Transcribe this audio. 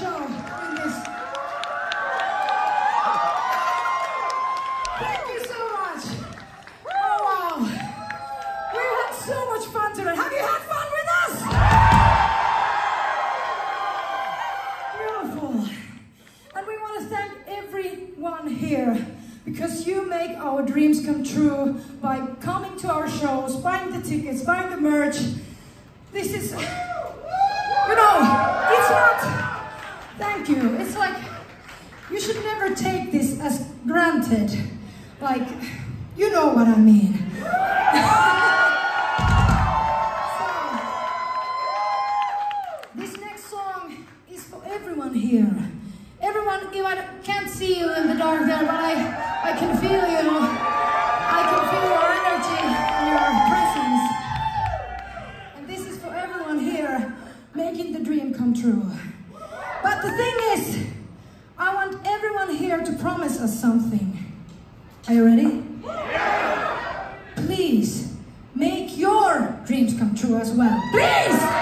show in this. Thank you so much. Oh wow. We had so much fun today. Have you had fun with us? Beautiful. And we want to thank everyone here because you make our dreams come true by coming to our shows, buying the tickets, buying the merch. This is, you know, it's not, thank you. It's like, you should never take this as granted. Like, you know what I mean. So, this next song is for everyone here. Everyone, I can't see you in the dark there, but I can feel you. I can feel your energy and your presence. And this is for everyone here, making the dream come true. But the thing is, I want everyone here to promise us something. Are you ready? Yeah. Please, make your dreams come true as well. Please!